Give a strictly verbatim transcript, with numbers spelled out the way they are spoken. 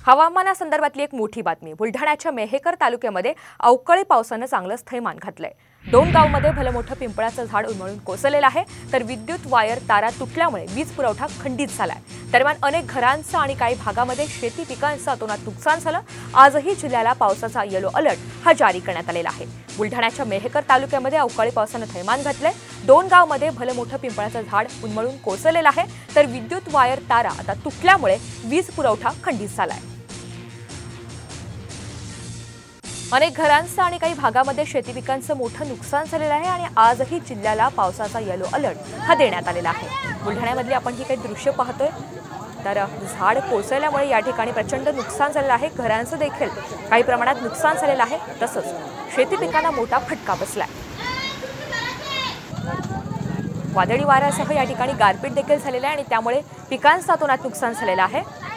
हवामानासंदर्भातली एक मोठी बातमी। बुलढाण्याच्या मेहकर तालुक्यामध्ये अवकाळी पावसाने चांगलंच थैमान घातलंय। दोन गावांमध्ये भलं मोठं पिंपळाचं झाड उन्मळून कोसळलेलं आहे, तर विद्युत वायर तारा तुटल्यामुळे वीज पुरवठा खंडित झालाय। दरम्यान अनेक घरांचं आणि काही भागामध्ये शेती पिकांचं अतोनात नुकसान झालं। आजही जिल्ह्याला पावसाचा येलो अलर्ट हा जारी करण्यात आलेला आहे। बुलढाण्याच्या मेहकर तालुक्यामध्ये अवकाळी पावसाने थैमान घातलंय। दोन गावांमध्ये भलं मोठं पिंपळाचं झाड उन्मळून कोसळलेलं आहे, तर विद्युत वायर तारा आता तुटल्यामुळे वीज पुरवठा खंडित झालाय। अनेक घरांचं आणि काही भागामध्ये शेती पिकांचं मोठं नुकसान झालेलं आहे आणि आजही जिल्ह्याला पावसाचा येलो अलर्ट हा देण्यात आलेला आहे। बुलढाण्यामधली आपण ही काही दृश्य पाहतोय, तर झाड कोसळल्यामुळे या ठिकाणी प्रचंड नुकसान झालेलं आहे। घरांचं देखील काही प्रमाणात नुकसान झालेलं आहे, तसंच शेती पिकांना मोठा फटका बसलाय। वादळी वाऱ्यासह या ठिकाणी गारपीट देखील झालेली आहे आणि त्यामुळे पिकांचं अतोनात नुकसान झालेलं आहे।